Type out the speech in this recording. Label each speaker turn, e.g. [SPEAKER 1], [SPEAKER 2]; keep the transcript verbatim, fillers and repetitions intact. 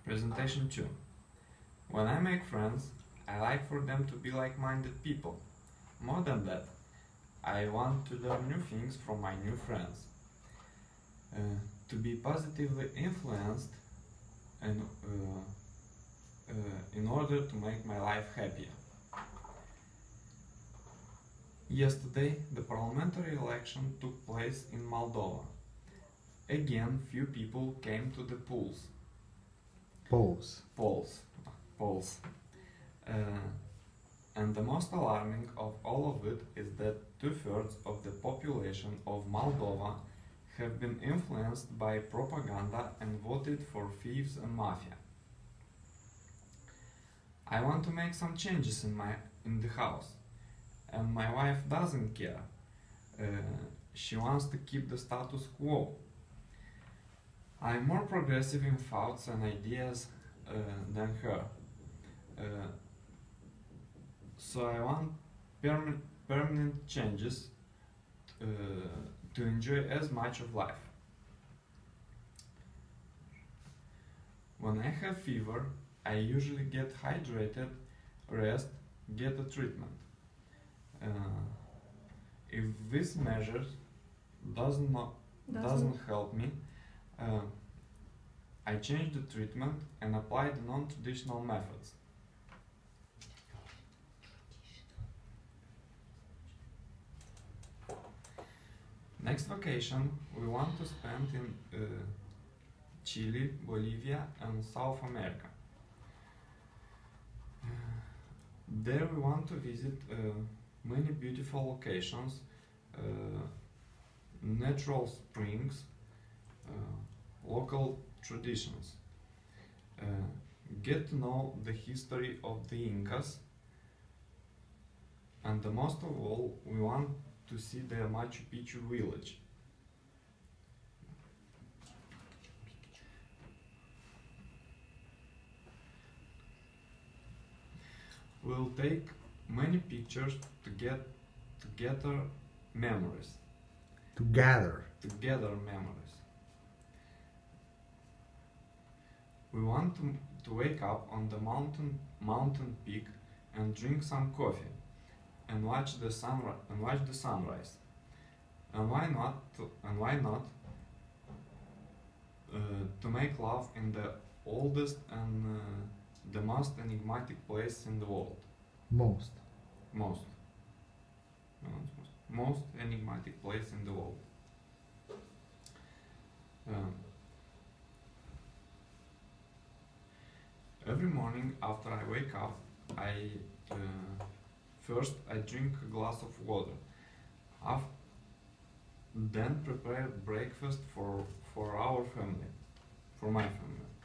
[SPEAKER 1] Presentation two. When I make friends, I like for them to be like-minded people. More than that, I want to learn new things from my new friends. Uh, to be positively influenced and uh, uh, in order to make my life happier. Yesterday, the parliamentary election took place in Moldova. Again, few people came to the polls.
[SPEAKER 2] Polls.
[SPEAKER 1] Polls. Polls. Uh, and the most alarming of all of it is that two-thirds of the population of Moldova have been influenced by propaganda and voted for thieves and mafia. I want to make some changes in my in the house, and my wife doesn't care. Uh, she wants to keep the status quo. I'm more progressive in thoughts and ideas uh, than her. Uh, so I want perma permanent changes uh, to enjoy as much of life. When I have fever, I usually get hydrated, rest, get a treatment. Uh, if this measure does not doesn't, doesn't help me, uh, I change the treatment and apply the non-traditional methods. Next vacation we want to spend in uh, Chile, Bolivia and South America. Uh, there we want to visit uh, many beautiful locations, uh, natural springs, uh, local traditions. Uh, get to know the history of the Incas, and the most of all, we want to see the Machu Picchu village. We'll take many pictures to get together memories.
[SPEAKER 2] To gather.
[SPEAKER 1] To gather memories. We want to, to wake up on the mountain mountain peak and drink some coffee and watch the sunrise and watch the sunrise. And why not? To, and why not uh, to make love in the oldest and uh, the most enigmatic place in the world.
[SPEAKER 2] Most.
[SPEAKER 1] Most. No, most. Most enigmatic place in the world. Um, every morning after I wake up, I uh, first I drink a glass of water. After, then prepare breakfast for for our family, for my family.